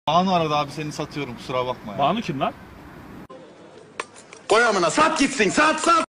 Banu aradı abi, seni satıyorum, kusura bakma ya. Banu kim lan? Koy amına, sat gitsin, sat.